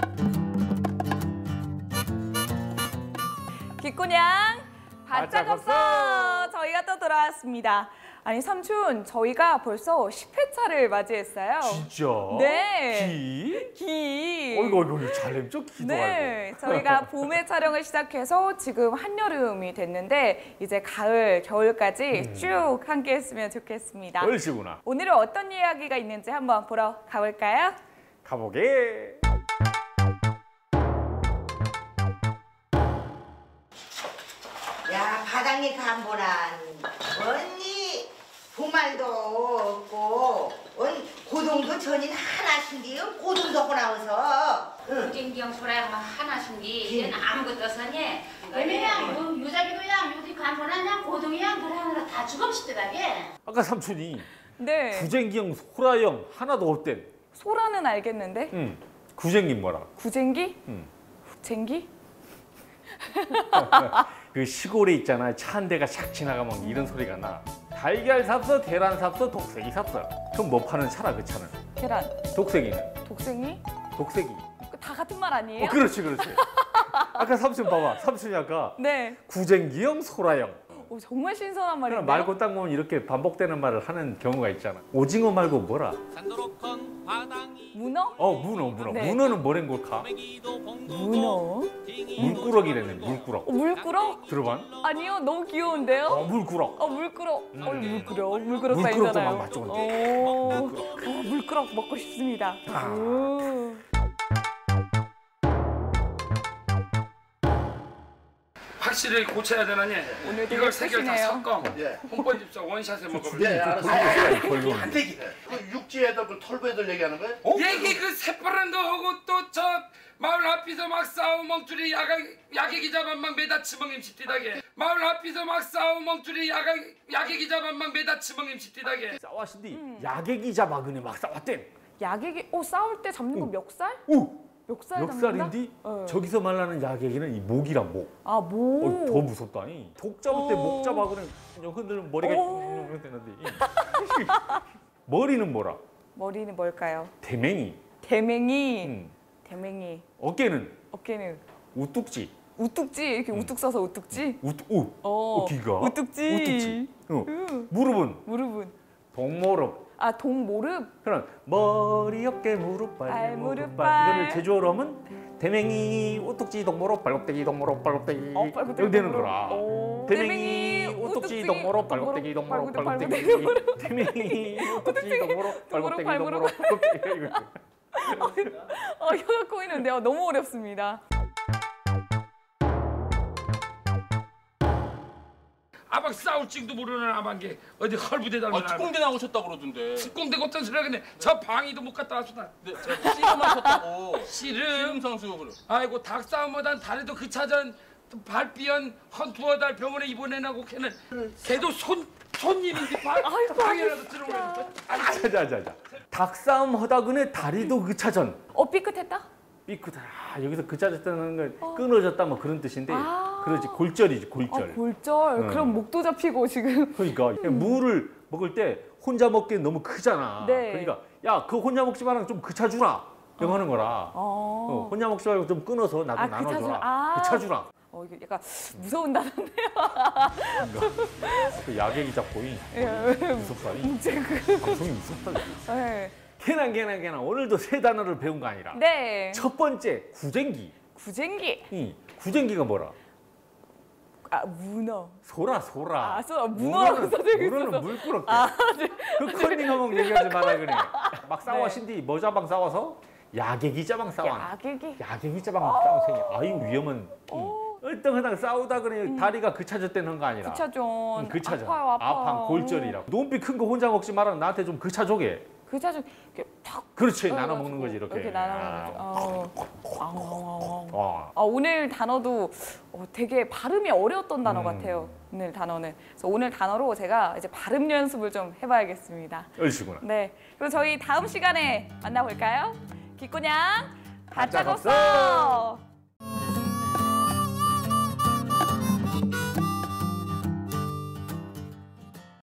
기꼬냥 바짝 없어! 저희가 또 돌아왔습니다. 아니 삼촌, 저희가 벌써 10회차를 맞이했어요. 진짜? 네. 기? 어이구, 잘했죠? 기도 네. 알고. 저희가 봄에 촬영을 시작해서 지금 한여름이 됐는데 이제 가을, 겨울까지 쭉 함께 했으면 좋겠습니다. 얼씨구나. 오늘은 어떤 이야기가 있는지 한번 보러 가볼까요? 가보게. 야, 바닥니 간보란 언니 보말도 없고 고동도 전인 하나신데요. 고동도 하고 나와서 구쟁기형 소라양 하나신디 얘는 아무것도 써니 애매양 유자기도양 요디 간보나냥 고동이양 그러느라 다 죽음시더라게. 아까 삼촌이 네. 구쟁기형, 소라형 하나도 없댄. 소라는 알겠는데 응. 구쟁기 뭐라? 구쟁기? 응. 쟁기? 그 시골에 있잖아. 차 한 대가 샥 지나가면 이런 소리가 나. 달걀 삽서, 계란 삽서, 독세기 삽서. 그럼 뭐 파는 차라 그 차는? 계란. 독세기는? 독생이? 독세기. 다 같은 말 아니에요? 그렇지. 아까 삼촌 봐봐. 삼촌이 아까 네. 구쟁기형, 소라형. 오, 정말 신선한 말인데요? 그럼 말고 딱 보면 이렇게 반복되는 말을 하는 경우가 있잖아. 오징어 말고 뭐라? 문어? 문어. 네. 문어는 뭐란 걸까? 문어? 물꾸러기라네, 물꾸러. 물꾸러? 들어봐? 아니요, 너무 귀여운데요? 물꾸러. 물꾸러. 물꾸러 물꾸러기도 사이잖아요. 막 맞죠, 물꾸러 먹고 싶습니다. 확실히 고쳐야 되나니 오늘 되게 이걸 세 개를 다 크시네요. 섞어 홍보해 줍시오. 원샷에 먹어볼래. 예, 알았어. 걸로. 안 되기. 그 육지에다 그 털보 애들 얘기하는 거야? 얘기 그 새파란도 하고 또 저 마을 앞에서 막 싸우 멍줄이 야객 기자만 막 매다치멍임 시티다게 마을 앞에서 막 싸우 멍줄이 야객 기자만 막 매다치멍임 시티다게 싸웠는데 야객이 잡아그네 막 싸웠대. 야객이 싸울 때 잡는 건 멱살? 멱살 멱살인데 잡는다? 저기서 말하는 야객이는 이 목이라 목. 아, 목. 더 무섭다니. 독 잡을 때 목 잡아 그냥 흔들면 머리가 이렇게 되는데 머리는 뭐라? 머리는 뭘까요? 대맹이. 대맹이. 대맹이. 어깨는 우뚝지. 우뚝지. 이렇게 우뚝 서서 우뚝지? 귀가. 우뚝지. 무릎은 동무릎. 아, 동무릎? 그럼 머리, 어깨, 무릎, 발, 무릎, 발. 이거를 제주어로 하면 대맹이, 우뚝지, 동무릎, 발굽대기, 동무릎, 발굽대기 이렇게 되는 거라. 대맹이, 우뚝지, 동무릎, 발굽대기, 동무릎, 발굽대기 대맹이, 우뚝지, 동무릎, 발굽대기, 동무릎, 발굽대기 혀가 꼬이는데요. 너무 어렵습니다. 아박 싸울 징도 모르는 아방게 어디 헐부대 닮은 특공대 나오셨다고 그러던데. 특공대 어떤 소리야 근데 저 방위도 못 갔다 왔어 나. 네, 씨름하셨다고. 씨름 선수 그래. 아이고 닭싸움보단 다리도 그 차전 발비연 헌투어달 병원에 입원해나고 걔는 걔도 손님인데 방이라도 들어오면 자자자자. 닭싸움 하다그네 다리도 그 차전. 삐끗했다? 삐끗하라. 여기서 그 짜졌다는 건 끊어졌다 뭐 그런 뜻인데 그렇지 골절이지 골절. 골절. 그럼 목도 잡히고 지금. 그러니까 물을 먹을 때 혼자 먹기엔 너무 크잖아. 네. 그러니까 야 그거 혼자 먹지 마라 좀 그쳐주라. 이거 하는 거라. 혼자 먹지 말고 좀 끊어서 나도 나눠줘라. 그쳐주라. 이게 약간 무서운 단어인데요. 그 야객이 잡고이 무섭다. 방송이 무섭다. 네. 개난 오늘도 세 단어를 배운 거 아니라. 네. 첫 번째 구쟁기. 구쟁기. 구쟁기가 뭐라? 문어. 소라. 문어라고 써져 있어서. 문어는 물꾸럽게. 네. 그 컨닝하면 얘기하지 마라 그래. 막 싸워신디 뭐자방 싸워서 야객이 자방 싸워. 야객이 자방 싸워 생겨. 아유 위험한. 얼등하당 싸우다 그래 다리가 그쳐졌다는 거 아니라. 그차전. 그차전. 아파요. 아팡 골절이라고. 눈빛 큰 거 혼자 먹지 마라. 나한테 좀 그쳐줘게. 그차전 이렇게 탁. 그렇지 나눠 먹는 거지 이렇게. 이렇게 나눠 먹는 거죠. 오늘 단어도 되게 발음이 어려웠던 단어 같아요. 오늘 단어는. 그래서 오늘 단어로 제가 이제 발음 연습을 좀 해봐야겠습니다. 얼씨구나. 네. 그럼 저희 다음 시간에 만나볼까요? 기꼬냥 바짝 바짝 없어.